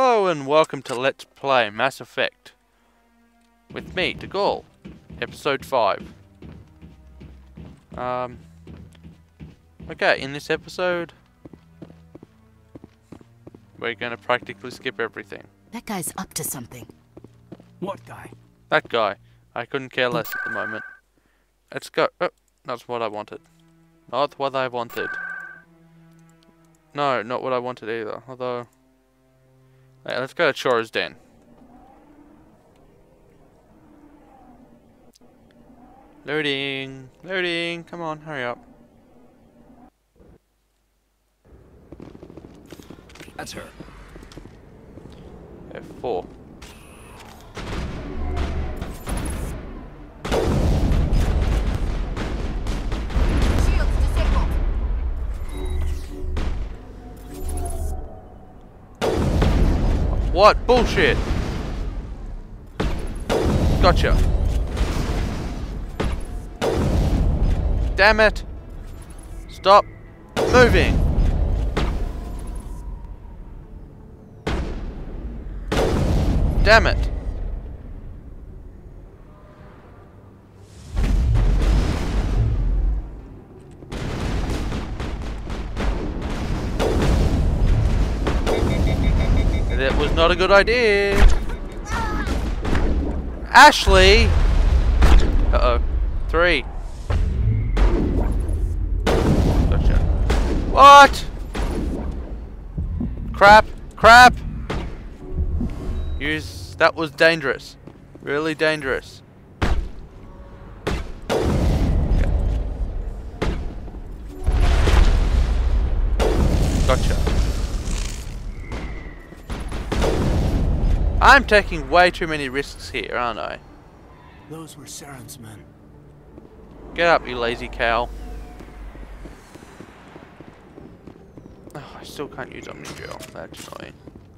Hello and welcome to Let's Play Mass Effect. With me, Dagall. Episode 5. Okay, in this episode, we're gonna practically skip everything. That guy's up to something. What guy? That guy. I couldn't care less at the moment. Let's go. Oh, that's what I wanted. Not what I wanted. No, not what I wanted either. Although... yeah, let's go to Chora's Den. Loading! Loading! Come on, hurry up. That's her. F4. Shields disabled. What bullshit? Gotcha. Damn it! Stop moving! Damn it! That was not a good idea. Ashley! Uh-oh. 3. Gotcha. What? Crap! Crap! Use... that was dangerous. Really dangerous. Gotcha. I'm taking way too many risks here, aren't I? Those were Saren's men. Get up, you lazy cow. Oh, I still can't use Omnigel. That's annoying.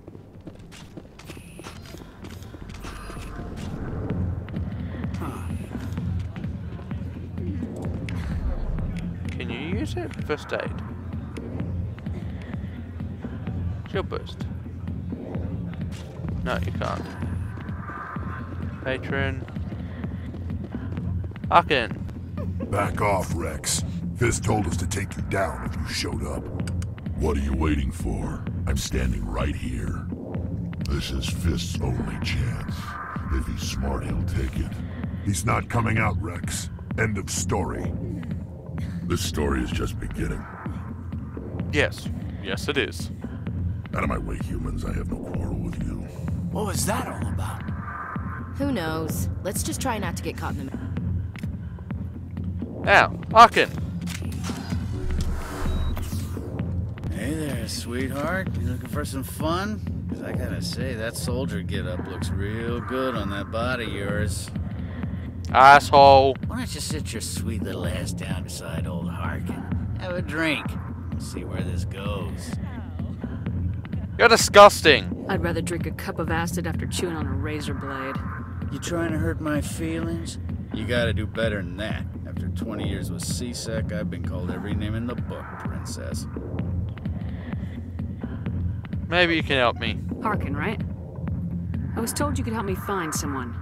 Can you use it? First aid. Shield boost. No, you can't. Patron. Arkin. Back off, Rex. Fist told us to take you down if you showed up. What are you waiting for? I'm standing right here. This is Fist's only chance. If he's smart, he'll take it. He's not coming out, Rex. End of story. This story is just beginning. Yes. Yes, it is. Out of my way, humans. I have no quarrel with you. What was that all about? Who knows? Let's just try not to get caught in the... Now, Arkin. Hey there, sweetheart. You looking for some fun? 'Cause I gotta say, that soldier get-up looks real good on that body of yours. Asshole. Why don't you sit your sweet little ass down beside old Harkin? Have a drink. We'll see where this goes. You're disgusting. I'd rather drink a cup of acid after chewing on a razor blade. You trying to hurt my feelings? You gotta do better than that. After 20 years with C-Sec, I've been called every name in the book, princess. Maybe you can help me. Harkin, right? I was told you could help me find someone.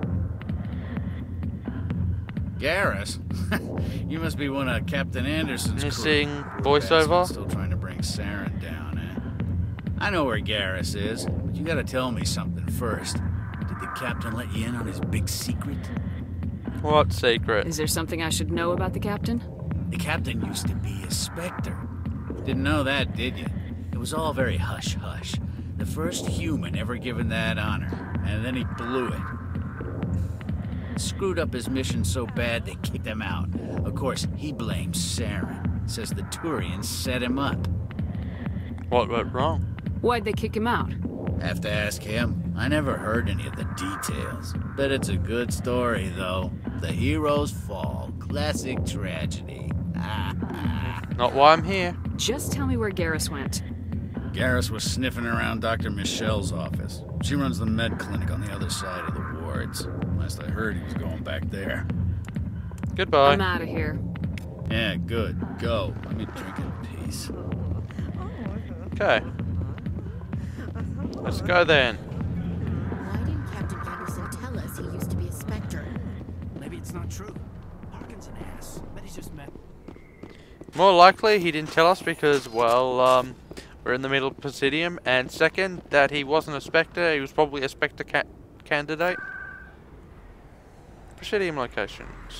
Garrus? You must be one of Captain Anderson's Missing crew. voiceover? Still trying to bring Saren down, eh? I know where Garrus is, but you gotta tell me something first. Did the captain let you in on his big secret? What secret? Is there something I should know about the captain? The captain used to be a Spectre. Didn't know that, did you? It was all very hush-hush. The first human ever given that honor, and then he blew it. Screwed up his mission so bad they kicked him out. Of course, he blames Saren. Says the Turians set him up. What went wrong? Why'd they kick him out? Have to ask him. I never heard any of the details. Bet it's a good story, though. The heroes fall. Classic tragedy. Not why I'm here. Just tell me where Garrus went. Garrus was sniffing around Dr. Michelle's office. She runs the med clinic on the other side of the wards. Last I heard, he was going back there. Goodbye. I'm out of here. Yeah, good. Go. Let me drink in peace. Okay. Let's go then. Why didn't Captain Anderson tell us he used to be a Spectre? Maybe it's not true. Harkin's an ass. Bet he's just met. More likely, he didn't tell us because, well, we're in the middle of Presidium. And second, that he wasn't a Spectre. He was probably a Spectre candidate. Presidium locations.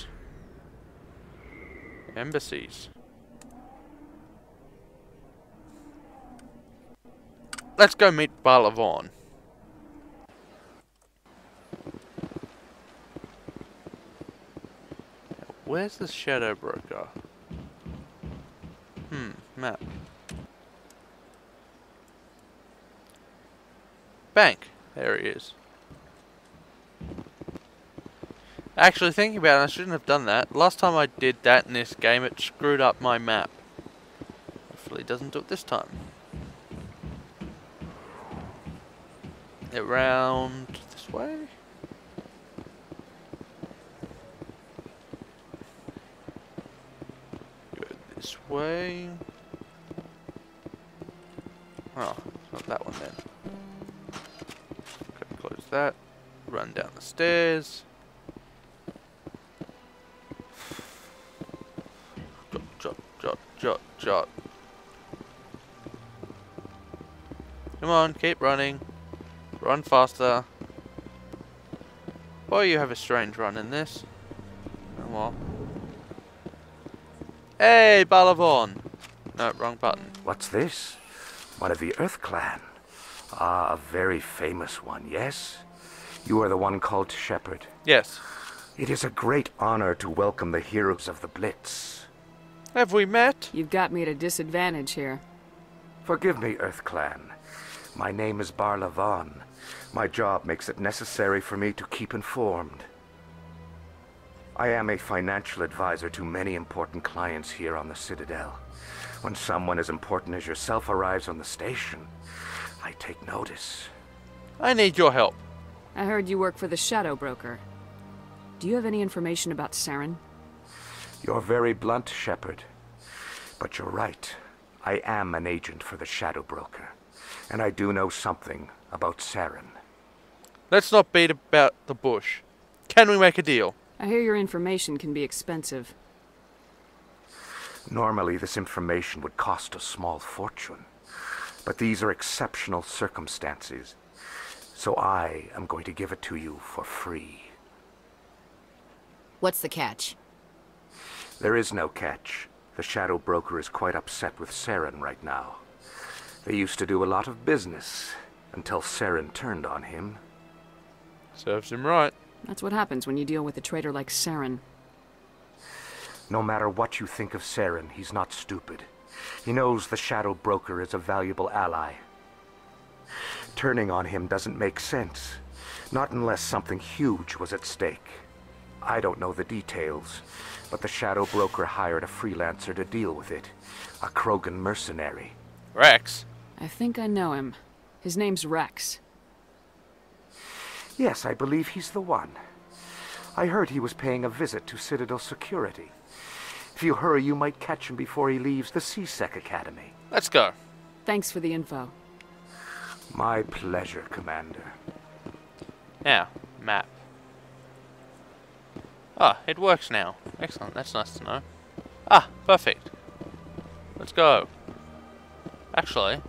Embassies. Let's go meet Balavon. Where's the Shadow Broker? Map. Bank. There he is. Actually, thinking about it, I shouldn't have done that. Last time I did that in this game, it screwed up my map. Hopefully it doesn't do it this time. Around this way? Go this way. Oh, not that one then. Okay, close that. Run down the stairs. Jot. Come on, keep running. Run faster. Boy, you have a strange run in this. Oh well. Hey, Balavon! No, wrong button. What's this? One of the Earth Clan. Ah, a very famous one, yes? You are the one called Shepard. Yes. It is a great honor to welcome the heroes of the Blitz. Have we met? You've got me at a disadvantage here. Forgive me, Earth Clan. My name is Balavon. My job makes it necessary for me to keep informed. I am a financial advisor to many important clients here on the Citadel. When someone as important as yourself arrives on the station, I take notice. I need your help. I heard you work for the Shadow Broker. Do you have any information about Saren? You're very blunt, Shepard. But you're right. I am an agent for the Shadow Broker. And I do know something about Saren. Let's not beat about the bush. Can we make a deal? I hear your information can be expensive. Normally, this information would cost a small fortune. But these are exceptional circumstances. So I am going to give it to you for free. What's the catch? There is no catch. The Shadow Broker is quite upset with Saren right now. They used to do a lot of business, until Saren turned on him. Serves him right. That's what happens when you deal with a traitor like Saren. No matter what you think of Saren, he's not stupid. He knows the Shadow Broker is a valuable ally. Turning on him doesn't make sense. Not unless something huge was at stake. I don't know the details, but the Shadow Broker hired a freelancer to deal with it. A Krogan mercenary. Rex. I think I know him. His name's Rex. Yes, I believe he's the one. I heard he was paying a visit to Citadel security. If you hurry, you might catch him before he leaves the C-Sec Academy. Let's go. Thanks for the info. My pleasure, Commander. Now, map. Ah, it works now. Excellent, that's nice to know. Ah, perfect. Let's go. Actually...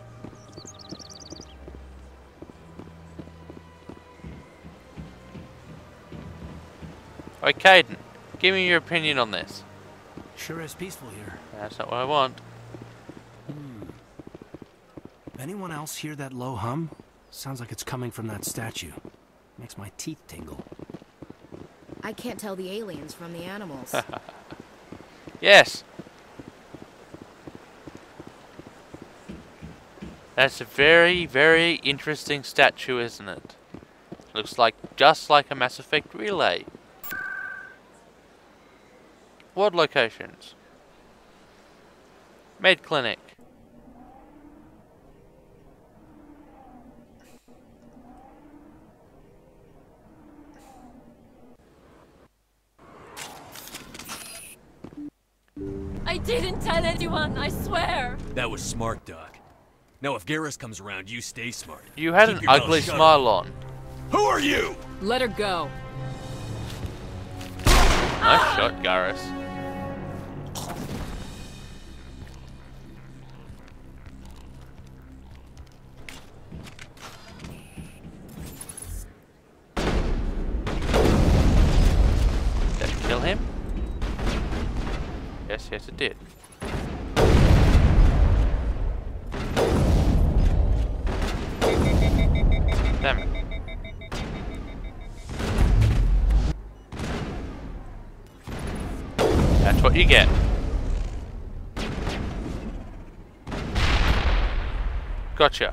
Okay, Caden, give me your opinion on this. Sure is peaceful here. That's not what I want. Anyone else hear that low hum? Sounds like it's coming from that statue. Makes my teeth tingle. I can't tell the aliens from the animals. Yes! That's a very, very interesting statue, isn't it? Looks like just like a Mass Effect relay. What locations? Med Clinic. I didn't tell anyone, I swear. That was smart, Doc. Now if Garrus comes around, you stay smart. You had Keep an your mouth ugly shut. smile on. Who are you? Let her go. Nice shot, Garrus. Did it kill him? Yes, it did. Damn it. That's what you get. Gotcha.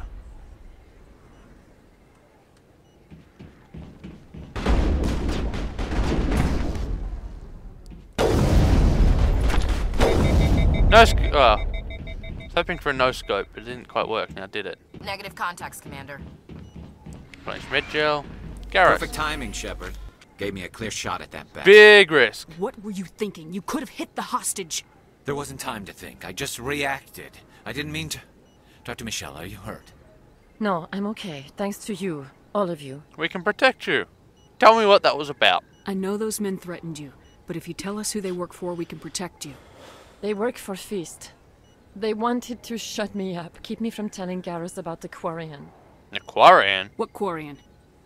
I was hoping for a no scope, but it didn't quite work. Now did it? Negative contacts, Commander. Flash red gel. Garrus. Perfect timing, Shepard. Gave me a clear shot at that bat. Big risk. What were you thinking? You could have hit the hostage. There wasn't time to think. I just reacted. I didn't mean to... Dr. Michelle, are you hurt? No, I'm okay. Thanks to you. All of you. We can protect you. Tell me what that was about. I know those men threatened you, but if you tell us who they work for, we can protect you. They work for Feast. They wanted to shut me up, keep me from telling Garrus about the Quarian. The Quarian? What Quarian?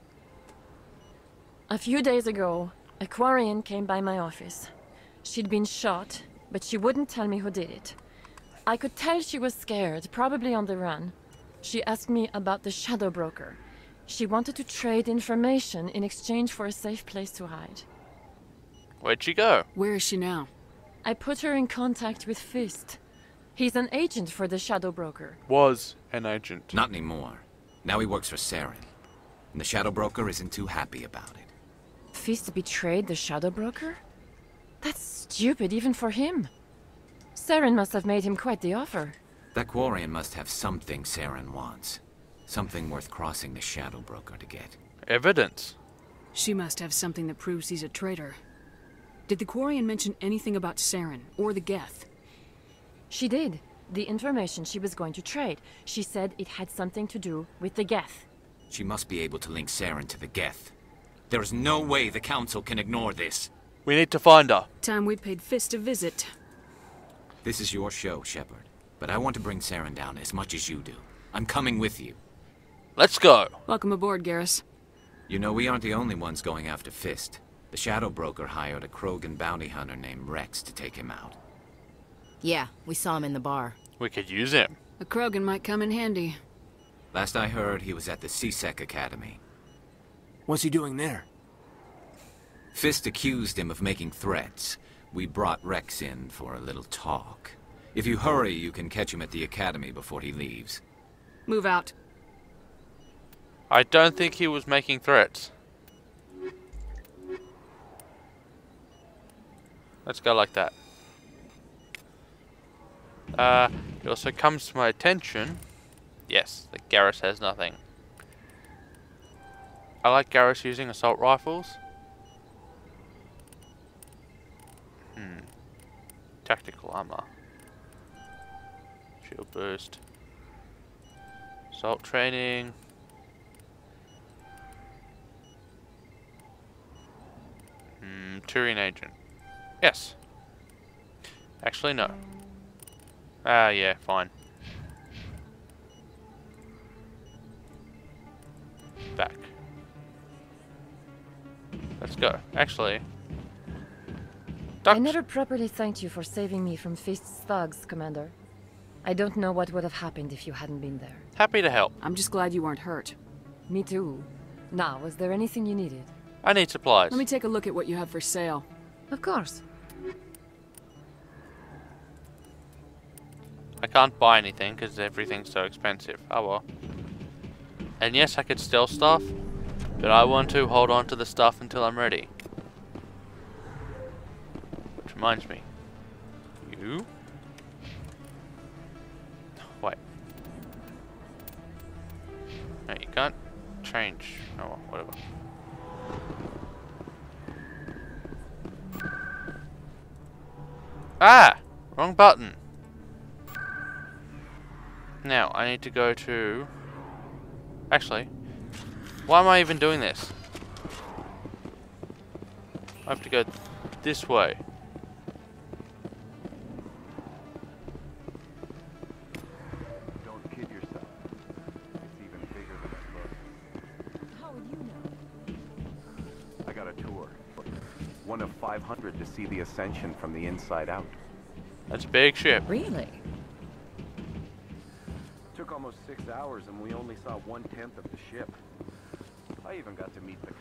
A few days ago, a Quarian came by my office. She'd been shot, but she wouldn't tell me who did it. I could tell she was scared, probably on the run. She asked me about the Shadow Broker. She wanted to trade information in exchange for a safe place to hide. Where'd she go? Where is she now? I put her in contact with Fist. He's an agent for the Shadow Broker. Was an agent. Not anymore. Now he works for Saren. And the Shadow Broker isn't too happy about it. Fist betrayed the Shadow Broker? That's stupid even for him. Saren must have made him quite the offer. That Quarian must have something Saren wants. Something worth crossing the Shadow Broker to get. Evidence. She must have something that proves he's a traitor. Did the Quarian mention anything about Saren or the Geth? She did. The information she was going to trade. She said it had something to do with the Geth. She must be able to link Saren to the Geth. There is no way the Council can ignore this. We need to find her. Time we paid Fist a visit. This is your show, Shepard. But I want to bring Saren down as much as you do. I'm coming with you. Let's go. Welcome aboard, Garrus. You know, we aren't the only ones going after Fist. The Shadow Broker hired a Krogan bounty hunter named Rex to take him out. Yeah, we saw him in the bar. We could use him. A Krogan might come in handy. Last I heard, he was at the CSEC Academy. What's he doing there? Fist accused him of making threats. We brought Rex in for a little talk. If you hurry, you can catch him at the Academy before he leaves. Move out. I don't think he was making threats. Let's go like that. It also comes to my attention, yes, that Garrus has nothing. I like Garrus using assault rifles. Tactical armor. Shield boost. Assault training. Turian agent. Yes. Actually, no. Yeah, fine. Back. Let's go. Actually. I never properly thanked you for saving me from Fist's thugs, Commander. I don't know what would have happened if you hadn't been there. Happy to help. I'm just glad you weren't hurt. Me too. Now, was there anything you needed? I need supplies. Let me take a look at what you have for sale. Of course. I can't buy anything because everything's so expensive. Oh well. And yes, I could steal stuff, but I want to hold on to the stuff until I'm ready. Which reminds me. You? Wait. No, you can't change. Oh well, whatever. Ah! Wrong button. Now, I need to go to... Actually, why am I even doing this? I have to go this way. Don't kid yourself. It's even bigger than it looks. How would you know? I got a tour. One of 500 to see the Ascension from the inside out. That's a big ship. Really? Took almost 6 hours and we only saw 1/10 of the ship. I even got to meet the...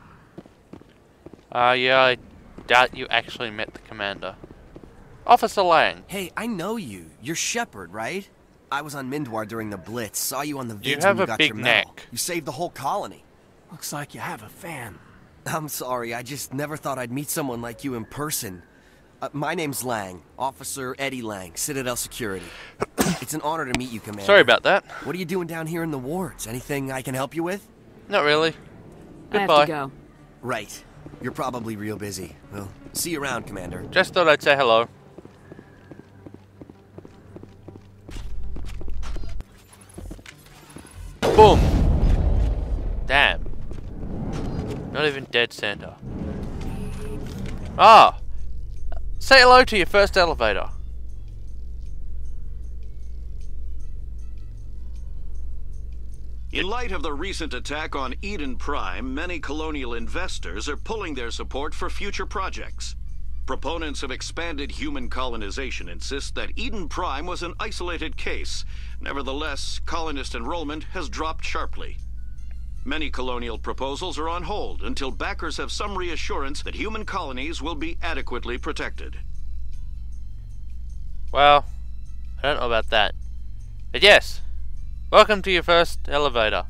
Yeah, I doubt you actually met the commander. Officer Lang. Hey, I know you. You're Shepard, right? I was on Mindwar during the Blitz. Saw you on the You vids have when a you got big your medal. neck. You saved the whole colony. Looks like you have a fan. I'm sorry, I just never thought I'd meet someone like you in person. My name's Lang, Officer Eddie Lang, Citadel Security. It's an honor to meet you, Commander. Sorry about that. What are you doing down here in the wards? Anything I can help you with? Not really. I have Goodbye. to go. Right. You're probably real busy. Well, see you around, Commander. Just thought I'd say hello. Boom. Damn. Not even dead Santa. Ah! Say hello to your first elevator. In light of the recent attack on Eden Prime, many colonial investors are pulling their support for future projects. Proponents of expanded human colonization insist that Eden Prime was an isolated case. Nevertheless, colonist enrollment has dropped sharply. Many colonial proposals are on hold until backers have some reassurance that human colonies will be adequately protected. Well, I don't know about that. But yes, welcome to your first elevator.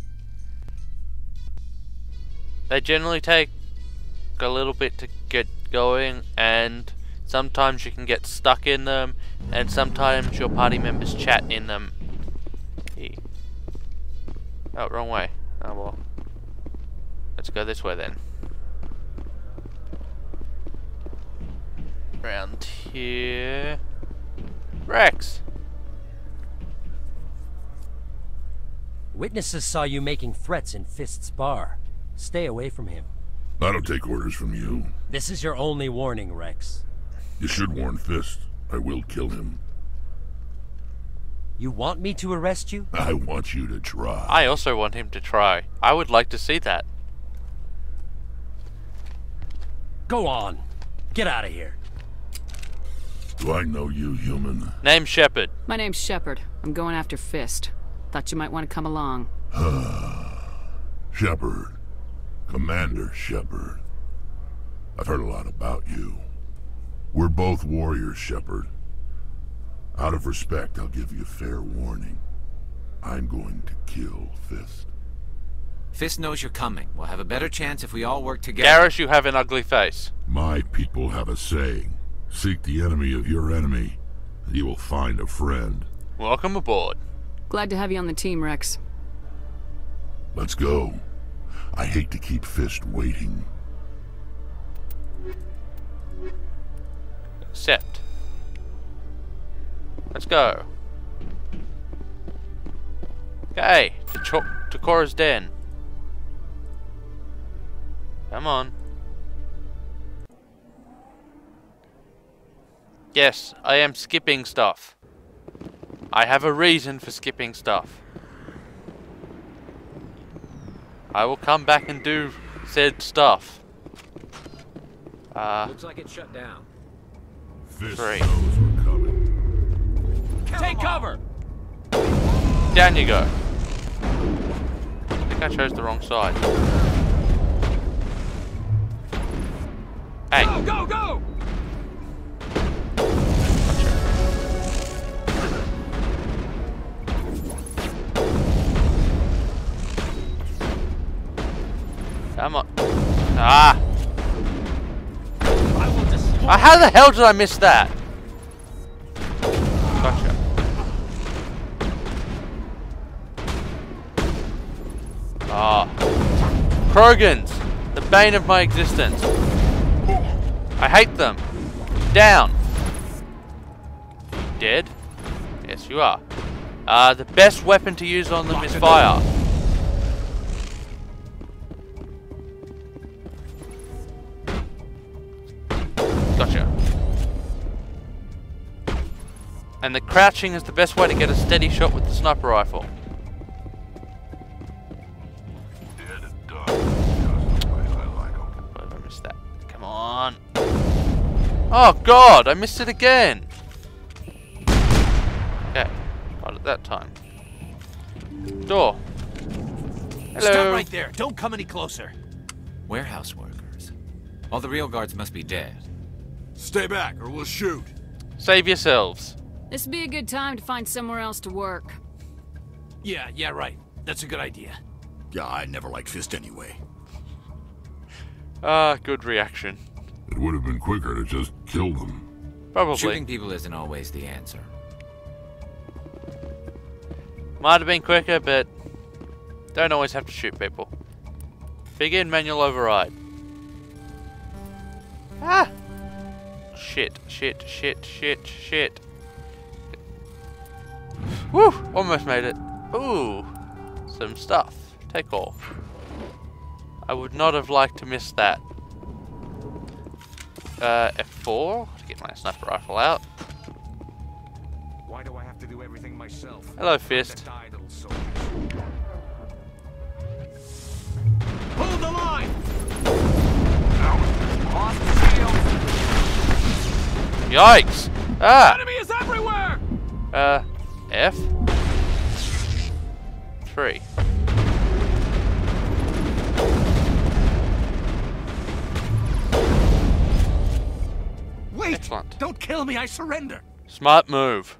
They generally take a little bit to get going, and sometimes you can get stuck in them, and sometimes your party members chat in them. Oh, wrong way. Oh well. Let's go this way then. Around here. Rex! Witnesses saw you making threats in Fist's bar. Stay away from him. I don't take orders from you. This is your only warning, Rex. You should warn Fist. I will kill him. You want me to arrest you? I want you to try. I also want him to try. I would like to see that. Go on. Get out of here. Do I know you, human? Name Shepard. My name's Shepard. I'm going after Fist. Thought you might want to come along. Shepard. Commander Shepard. I've heard a lot about you. We're both warriors, Shepard. Out of respect, I'll give you fair warning. I'm going to kill Fist. Fist knows you're coming. We'll have a better chance if we all work together. Garrus, you have an ugly face. My people have a saying. Seek the enemy of your enemy, and you will find a friend. Welcome aboard. Glad to have you on the team, Rex. Let's go. I hate to keep Fist waiting. Accept. Let's go. Okay, to Cora's den. Come on. Yes, I am skipping stuff. I have a reason for skipping stuff. I will come back and do said stuff. Looks like it's shut down. Fist 3. knows we're coming. Take cover! Down you go. I think I chose the wrong side. Hey. Go, go, go! Come on. Ah! How the hell did I miss that? Gotcha. Ah. Krogans! The bane of my existence. I hate them. Down. Dead? Yes, you are. The best weapon to use on them is fire. Gotcha. And the crouching is the best way to get a steady shot with the sniper rifle. Dead and done. Just the way I like 'em. Why did I miss that? Come on. Oh god, I missed it again. Okay, got it that time. Door. Hello. Stop right there. Don't come any closer. Warehouse workers. All the real guards must be dead. Stay back or we'll shoot. Save yourselves. This'd be a good time to find somewhere else to work. Yeah, right. That's a good idea. Yeah, I never liked Fist anyway. Good reaction. It would have been quicker to just kill them. Probably. Shooting people isn't always the answer. Might have been quicker, but don't always have to shoot people. Begin manual override. Ah! Shit. Woo! Almost made it. Ooh! Some stuff. Take all. I would not have liked to miss that. F4 to get my sniper rifle out. Why do I have to do everything myself? Hello, Fist. Hold the line! Yikes! Ah! Enemy is everywhere! F? 3. Wait! Excellent. Don't kill me, I surrender! Smart move.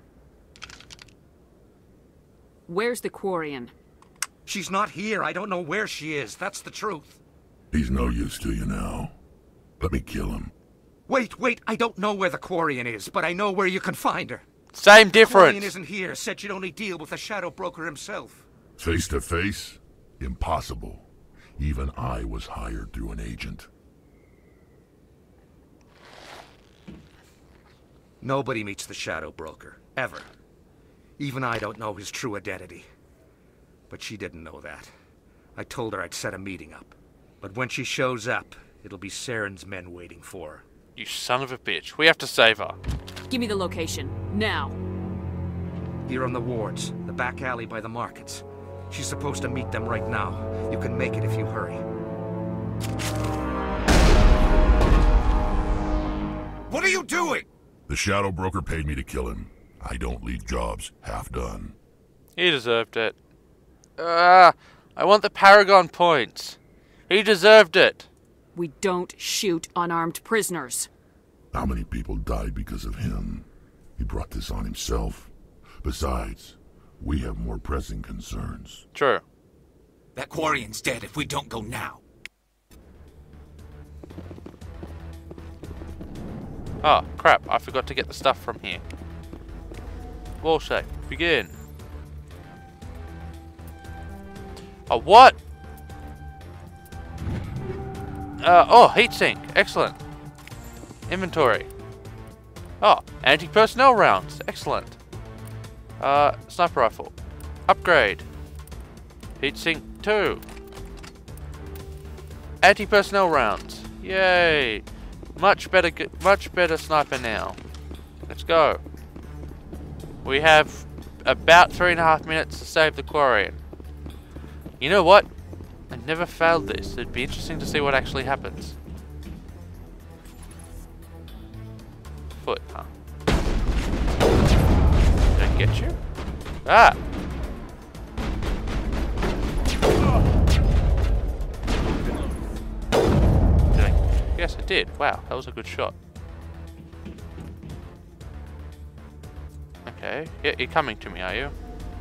Where's the Quarian? She's not here. I don't know where she is. That's the truth. He's no use to you now. Let me kill him. Wait. I don't know where the Quarian is, but I know where you can find her. Same difference. Quarian isn't here. Said she'd only deal with the Shadow Broker himself. Face to face? Impossible. Even I was hired through an agent. Nobody meets the Shadow Broker. Ever. Even I don't know his true identity. But she didn't know that. I told her I'd set a meeting up. But when she shows up, it'll be Saren's men waiting for her. You son of a bitch. We have to save her. Give me the location. Now. Here on the wards, the back alley by the markets. She's supposed to meet them right now. You can make it if you hurry. What are you doing? The Shadow Broker paid me to kill him. I don't leave jobs half done. He deserved it. I want the Paragon points. He deserved it. We don't shoot unarmed prisoners. How many people died because of him? He brought this on himself. Besides, we have more pressing concerns. True. That Quarian's dead if we don't go now. Oh, crap. I forgot to get the stuff from here. Wall shape. Begin. Oh, what? Oh, heatsink. Excellent. Inventory. Oh, anti-personnel rounds. Excellent. Sniper rifle. Upgrade. Heatsink 2. Anti-personnel rounds. Yay. Much better sniper now. Let's go. We have about 3.5 minutes to save the Quarian. You know what? I never failed this. It'd be interesting to see what actually happens. Foot, huh? Did I get you? Ah! Yes, I did. Wow, that was a good shot. Okay. Yeah, you're coming to me, are you?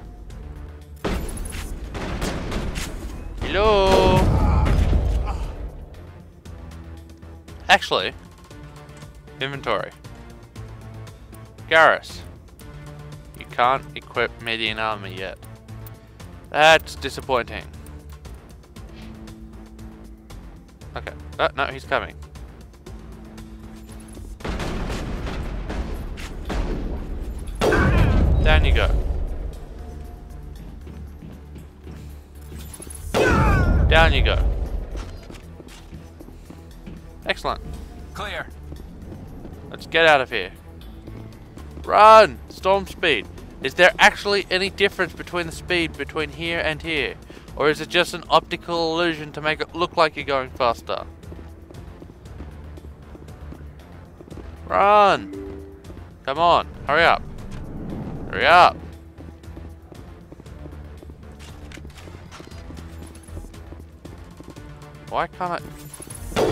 Hello? Actually, inventory. Garrus. You can't equip median armor yet. That's disappointing. Okay. Oh, no, he's coming. Down you go. Down you go. Excellent. Clear. Let's get out of here. Run! Storm speed. Is there actually any difference between the speed between here and here? Or is it just an optical illusion to make it look like you're going faster? Run! Come on, hurry up. Hurry up. Why can't I...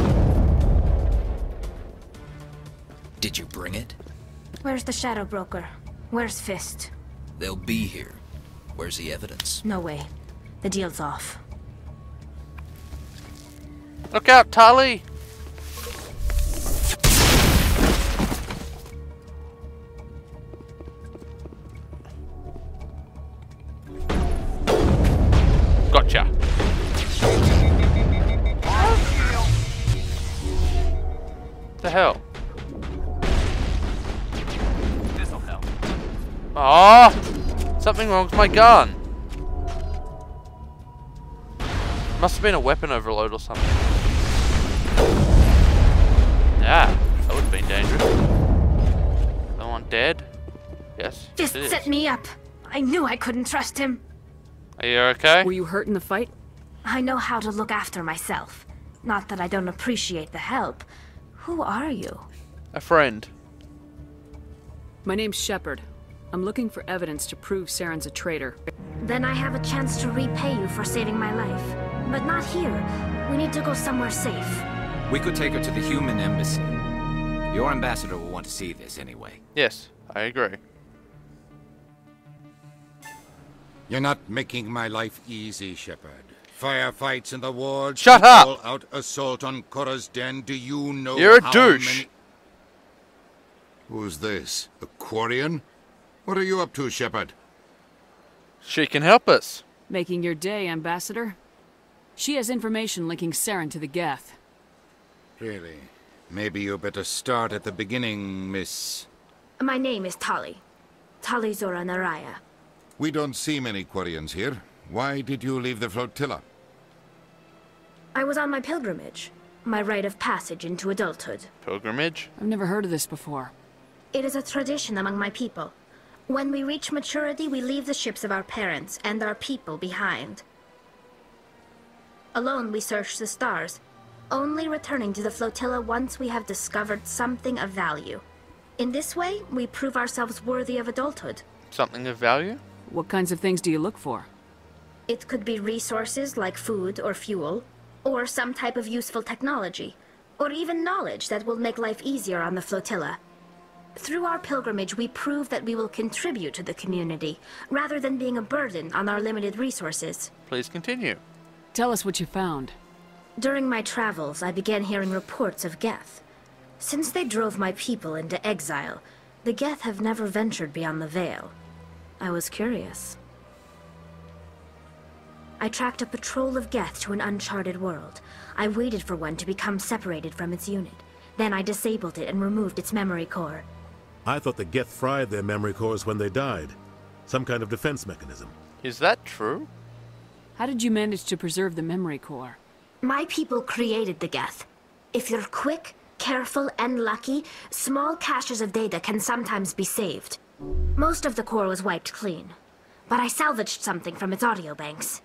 Did you bring it? Where's the Shadow Broker? Where's Fist? They'll be here. Where's the evidence? No way. The deal's off. Look out, Tali! Gotcha. The hell? This'll help. Ah! Something wrong with my gun. Must have been a weapon overload or something. Yeah, that would have been dangerous. Someone dead? Yes. Fist it is. set me up. I knew I couldn't trust him. Are you okay? Were you hurt in the fight? I know how to look after myself. Not that I don't appreciate the help. Who are you? A friend. My name's Shepard. I'm looking for evidence to prove Saren's a traitor. Then I have a chance to repay you for saving my life. But not here. We need to go somewhere safe. We could take her to the human embassy. Your ambassador will want to see this anyway. Yes, I agree. You're not making my life easy, Shepard. Firefights in the wards. Shut up! All-out assault on Korra's den. Do you know You're a how douche. many... Who's this? A Quarian? What are you up to, Shepard? She can help us. Making your day, Ambassador. She has information linking Saren to the Geth. Really? Maybe you better start at the beginning, Miss... My name is Tali. Tali'Zorah Naraya. We don't see many Quarians here. Why did you leave the flotilla? I was on my pilgrimage. My rite of passage into adulthood. Pilgrimage? I've never heard of this before. It is a tradition among my people. When we reach maturity, we leave the ships of our parents and our people behind. Alone, we search the stars, only returning to the flotilla once we have discovered something of value. In this way, we prove ourselves worthy of adulthood. Something of value? What kinds of things do you look for? It could be resources like food or fuel, or some type of useful technology, or even knowledge that will make life easier on the flotilla. Through our pilgrimage, we prove that we will contribute to the community, rather than being a burden on our limited resources. Please continue. Tell us what you found. During my travels, I began hearing reports of Geth. Since they drove my people into exile, the Geth have never ventured beyond the Veil. I was curious. I tracked a patrol of Geth to an uncharted world. I waited for one to become separated from its unit. Then I disabled it and removed its memory core. I thought the Geth fried their memory cores when they died. Some kind of defense mechanism. Is that true? How did you manage to preserve the memory core? My people created the Geth. If you're quick, careful, and lucky, small caches of data can sometimes be saved. Most of the core was wiped clean, but I salvaged something from its audio banks.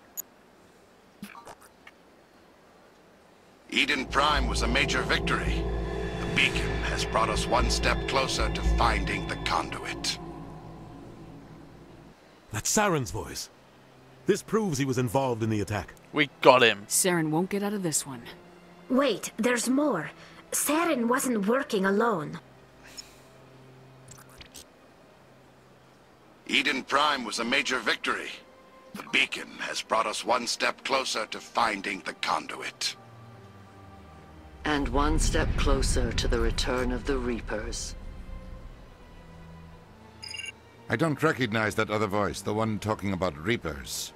Eden Prime was a major victory. The beacon has brought us one step closer to finding the conduit. That's Saren's voice. This proves he was involved in the attack. We got him. Saren won't get out of this one. Wait, there's more. Saren wasn't working alone. Eden Prime was a major victory. The beacon has brought us one step closer to finding the conduit. And one step closer to the return of the Reapers. I don't recognize that other voice, the one talking about Reapers.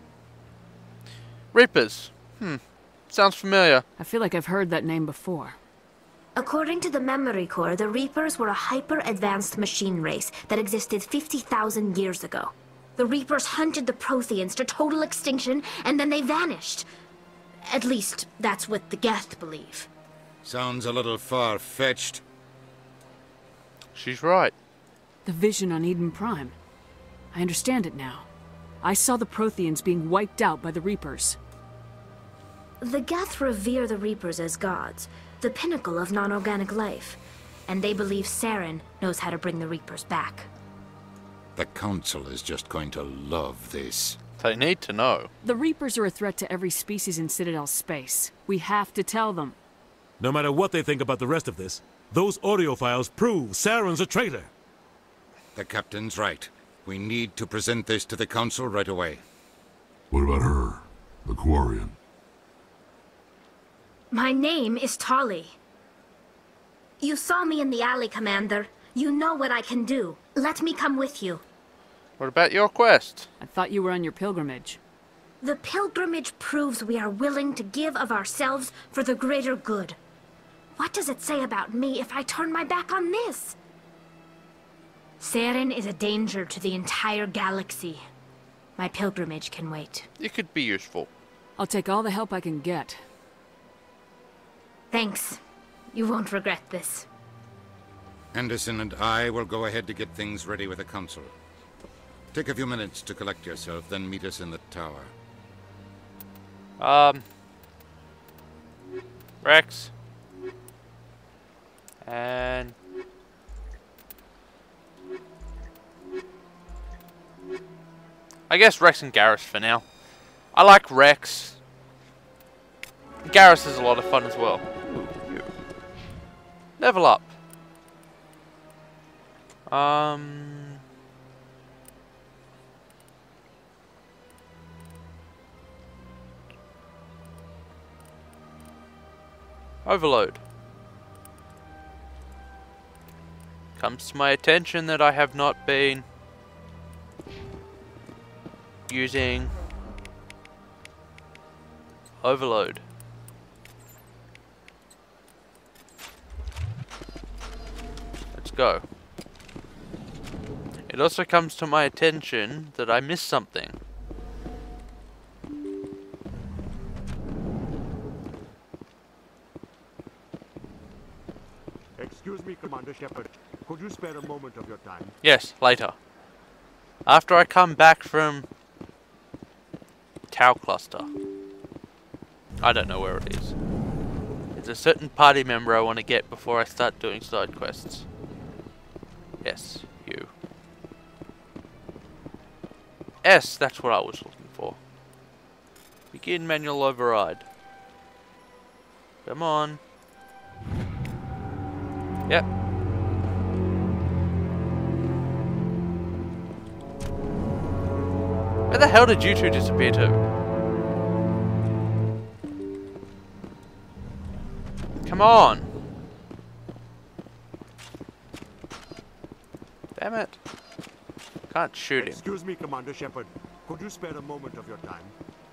Reapers. Sounds familiar. I feel like I've heard that name before. According to the memory core, the Reapers were a hyper-advanced machine race that existed 50,000 years ago. The Reapers hunted the Protheans to total extinction, and then they vanished. At least, that's what the Geth believe. Sounds a little far-fetched. She's right. The vision on Eden Prime. I understand it now. I saw the Protheans being wiped out by the Reapers. The Geth revere the Reapers as gods, the pinnacle of non-organic life. And they believe Saren knows how to bring the Reapers back. The Council is just going to love this. They need to know. The Reapers are a threat to every species in Citadel space. We have to tell them. No matter what they think about the rest of this, those audio files prove Saren's a traitor. The Captain's right. We need to present this to the Council right away. What about her? The Quarian? My name is Tali. You saw me in the alley, Commander. You know what I can do. Let me come with you. What about your quest? I thought you were on your pilgrimage. The pilgrimage proves we are willing to give of ourselves for the greater good. What does it say about me if I turn my back on this? Saren is a danger to the entire galaxy. My pilgrimage can wait. It could be useful. I'll take all the help I can get. Thanks. You won't regret this. Anderson and I will go ahead to get things ready with the Council. Take a few minutes to collect yourself, then meet us in the tower. Rex. And... I guess Rex and Garrus for now. I like Rex. Garrus is a lot of fun as well. Level up. Overload. Comes to my attention that I have not been using overload. Let's go. It also comes to my attention that I missed something. Excuse me, Commander Shepard. Could you spare a moment of your time? Yes, later. After I come back from Tau Cluster. I don't know where it is. There's a certain party member I want to get before I start doing side quests. Yes, you. S, that's what I was looking for. Begin manual override. Come on. Yep. Where the hell did you two disappear to? Come on! Damn it. Can't shoot him. Excuse me, Commander Shepard. Could you spare a moment of your time?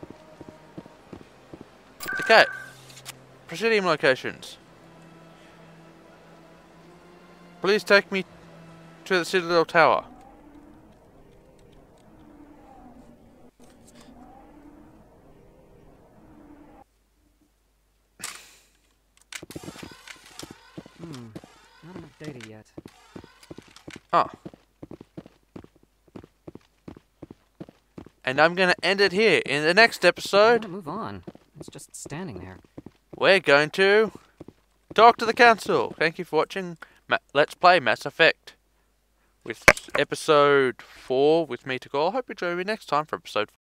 Okay. Presidium locations. Please take me to the Citadel Tower. Not enough data yet. Oh. And I'm gonna end it here. In the next episode, Move on. It's just standing there. we're going to talk to the council. Thank you for watching Let's Play Mass Effect with episode 4 with me to go. I hope you join me next time for episode